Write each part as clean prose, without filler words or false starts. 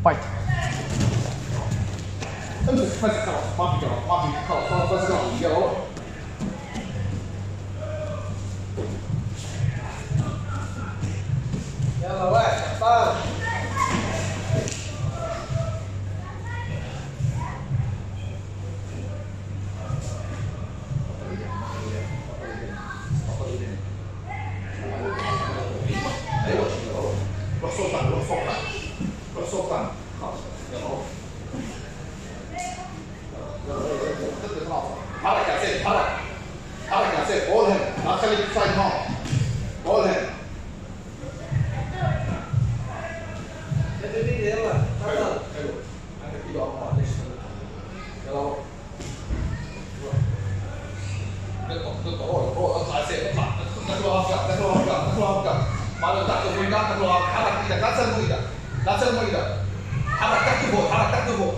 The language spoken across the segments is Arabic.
فايت. امسك خلاص، ما في قرار، ما في خلاص بس قرار، يلا روح. يلا واحد طار. روح سلطان، روح سلطان، روح سلطان، خلاص يلا روح. حرك يا سيف، حرك، حرك يا سيف، بول هنا، لا تخليك سايد هون، بول هنا. يلا تفضل. حلو، عندك ايده أمام، ليش يلا روح. روح اطلع يا سيف، اطلع، دخلوا هاف دخلوا هاف دخلوا هاف بعد تحت فوق دخلوا هاف، حرك ايدك، لا تسلموا ايدك، لا تسلموا ايدك. حرك تحت فوق، حرك تحت فوق.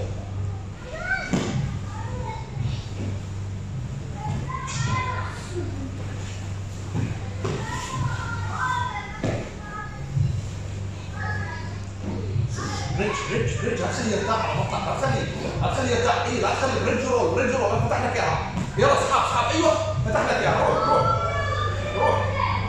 رج عشان يرتاح على بطنك، عشان يرتاح، اي لا تخلي رج رول انا فتح لك اياها. يلا اسحب ايوه فتح لك اياها، روح.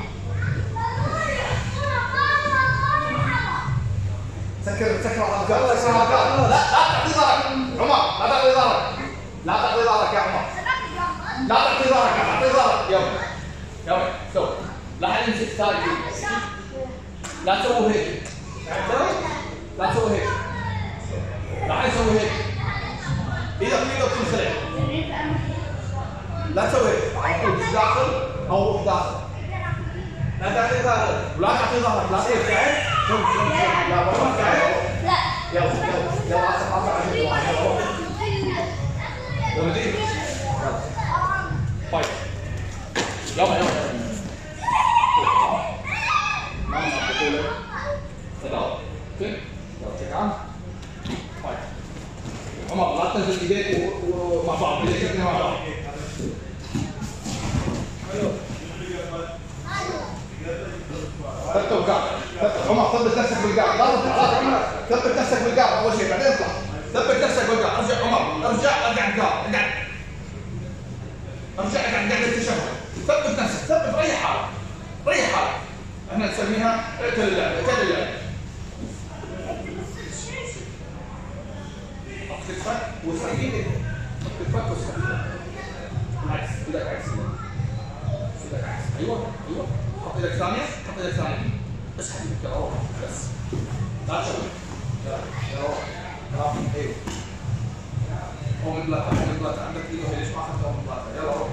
سكر الافكار، لا تعطي ظهرك عمر، لا تعطي ظهرك يا عمر، لا تعطي ظهرك يلا استوي، لا حد يمسك ثاني، لا تسوي هيك، لا تسوي هيك، لا حد يسوي هيك، ايدك تنخلع، لا تسوي هيك، على طول داخل او روح داخل، لا تعطي ظهرك ولا تعطي ظهرك، لا تسوي قاعد، شوف لا والله قاعد، يلا عشان يلا دي يلا فايت يلا ما بطولة تداول فين يلا شكرا فايت عمر لا تنزل ايديك ومع بعض ايديك مع بعض ثبت القاع عمر ثبت نفسك بالقاع لا تطلع عمر ثبت نفسك بالقاع اول شيء بعدين اطلع ثبت نفسك بالقاع ارجع عمر ارجع القاع ارجع اقعد التشهد ثبت نفسك ثبت ريح حالك احنا نسميها اعتل اللعب حط كتفك واسحب ايدك حط كتفك واسحب العكس ايدك عكس ايوه حط ايدك ثانيه اسحب ايدك روح بس لا تشوف يلا روح ايوه هو من بلاطه عندك ايده ليش ما اخذتها من بلاطه يلا روح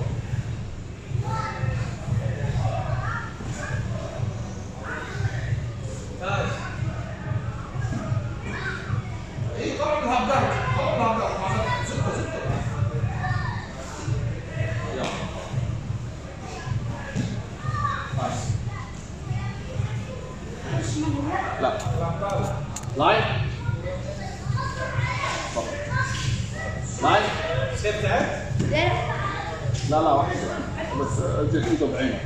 اي طبعا الهبدان ما زبطه يلا لا لاين سيف تعب؟ لا واحد بس اجيك ايده بعينه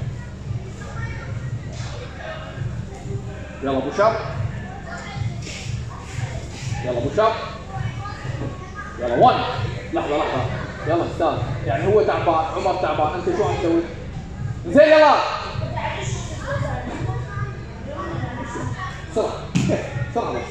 يلا بوشاب يلا 1 لحظه يلا استاذ يعني هو تعبان عمر تعبان انت شو عم تسوي؟ زين يلا بسرعه بس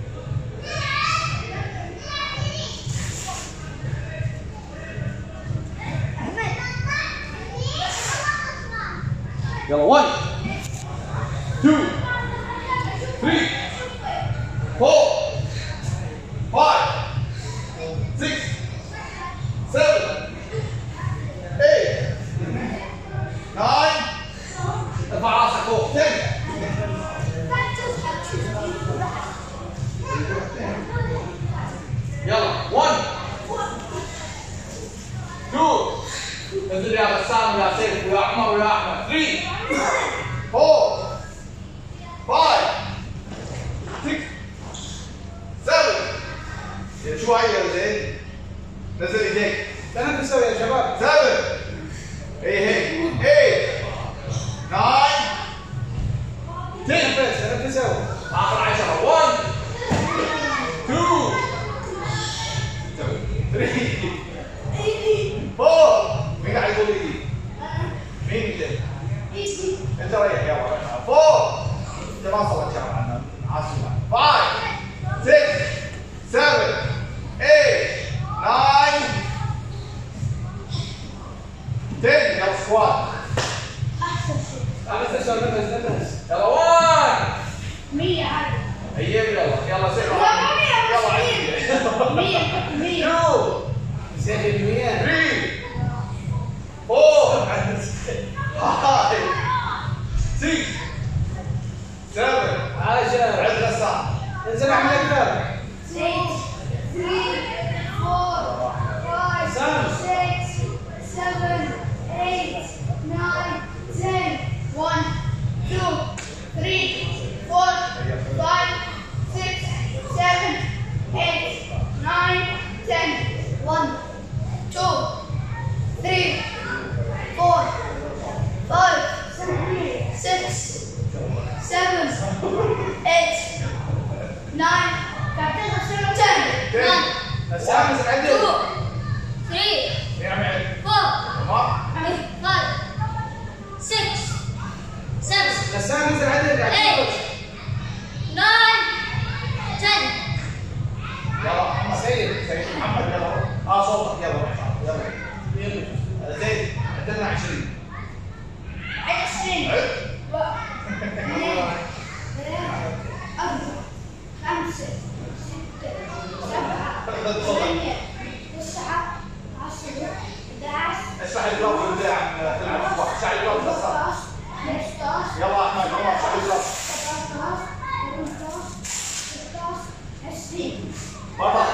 يلا 1 2 3 4 5 6 7 8 9 ارفع راسك فوق 10 يلا 1 2 انزل يا بسام ويا سيف ويا عمر ويا احمد 3 4 5 6 7 شويه زين نزل ايديك لا نسوي يا شباب 7 اي هيك 8 9 10 نسوي اخر 10 1 2 وليدي؟ مين انت؟ انت ريح يلا ريح. 4 انت ما صلت شعر عنها عاصمة. 5 6 7 8 9 10 يلا سكوات. نفس نفس. يلا 1 100 عادي. ايام يلا سير. يلا 100 2 زين 100 3 4 5 6 7 10 عد غسان. انزل اعمل اكثر 6 3 4 5 6 7 8 9 10 1 2 3 4 5 6 7 8 9 10 1 2 3 4 5 6 7 8 9 10 1 غسان انزل 2 عدل 3 نعم عد. 4 تمام 5 6 7 غسان انزل عدل 8 9 10 يلا محمد سيد محمد يلا صوتك يلا زيد عدلنا 20 20 عد 5 6 7 8 9 10 11 اشرح الجواب اللي عم تلعب فوق. اشرح الجواب غسان. 15 يلا احمد عمر اشرح الجواب 20 مرة.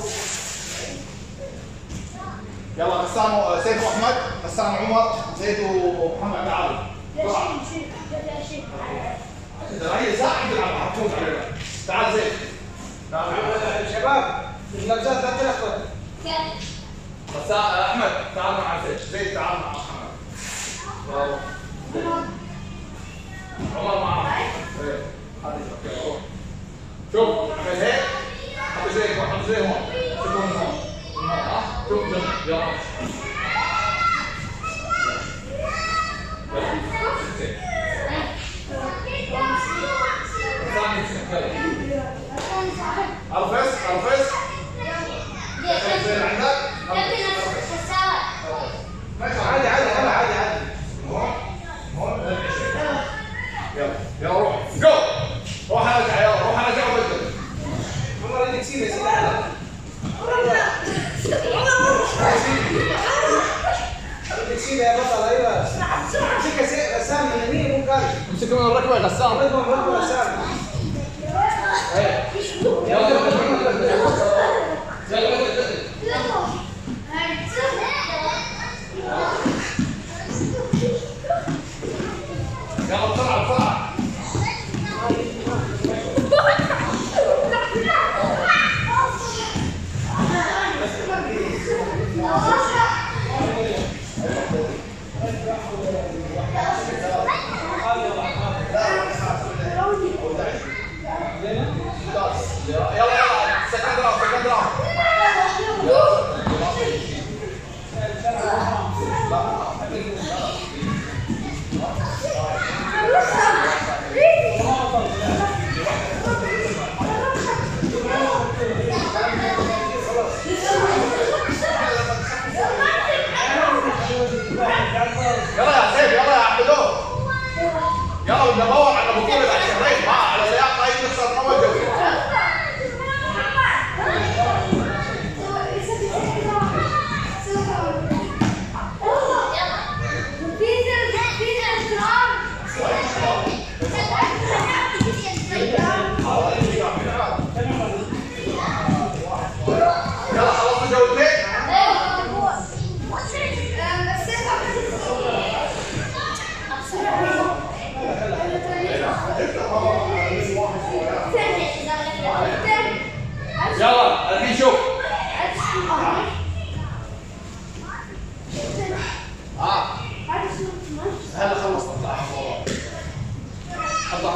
يلا غسان سيد واحمد غسان وعمر زيد ومحمد تعالوا بسرعة. هي ساعة تلعب حتفوز علينا. تعال زيد. تعال شباب اللبسات لا تلخبط غسان احمد تعال مع زيد تعال مع محمد. يلا عمر معاه. ايه هذه روح. شوف اعمل هيك حط زي هون شوف من هون ها شوف يلا الفس عادي يلا روح جو روح ارجع وبدل. عمر اللي تسيبه يصير على تسيبه يا بطل. ايوه امسكها غسان من اليمين مو قال امسك من الركبه يا غسان. ركبه غسان يلا بسرعه يلا سكند راوند يلا يا سيف يلا يا عبدو يلا ندور على بطولة الشهرين ما على لياقة هاي نخسر أول جولة. يلا خلصنا جولتين. يلا الحين شوف هلا خلصنا حط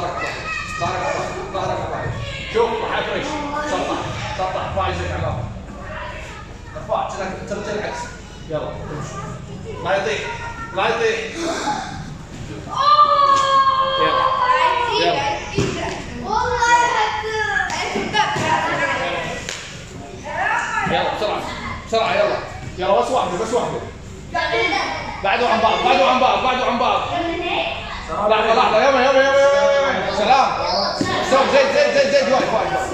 ظهرك شوف راح فريش سطح فايزك على ارفع كذا ترجع العكس يلا لا يطيح لا يطيح. يلا بسرعة بسرعة يلا يلا بس واحدة بس واحدة. بعدوا عن بعض بعدوا عن بعض بعدوا عن بعض. لحظة لحظة يلا يلا يلا يلا سلام. زيد واقف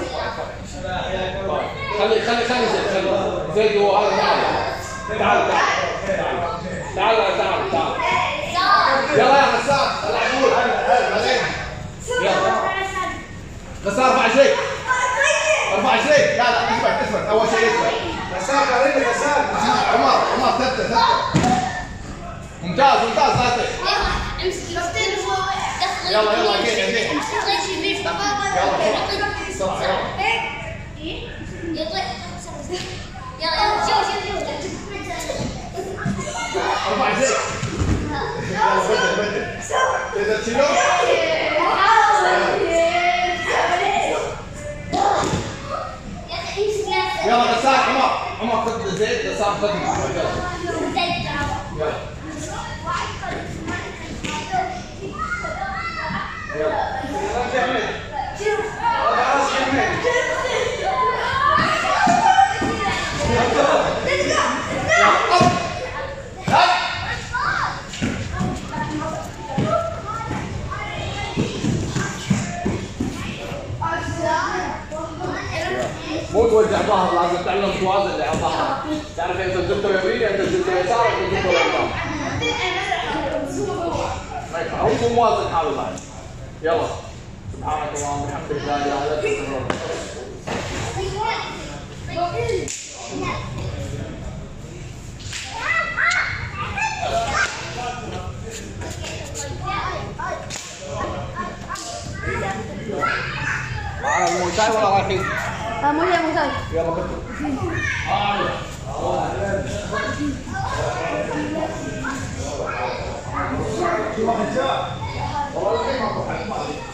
خلي زيد هو هذا تعال يلا يا غسان العبور يلا غسان ارفع رجليك ارفع رجليك. لا اثبت اول شيء اثبت. غسان قريب غسان. عمر ثبت ممتاز لا تطيح. يلا اجين يلا شوف ارفع رجليك. يلا بدل تقدر تشيله. يلا غسان عمر خذ زيت غسان خذ مو توجع ظهر، لازم تعلم توازن على ظهرك. تعرف انت زلته يمين انت زلته يسار انت زلته يسار. هو مو موازن حاله بعد. يلا سبحانك اللهم وبحمدك لا اله الا انت. مو شاي ولا رايحين؟ مو شاي. يلا كتب. شو ما خدتها؟ والله ما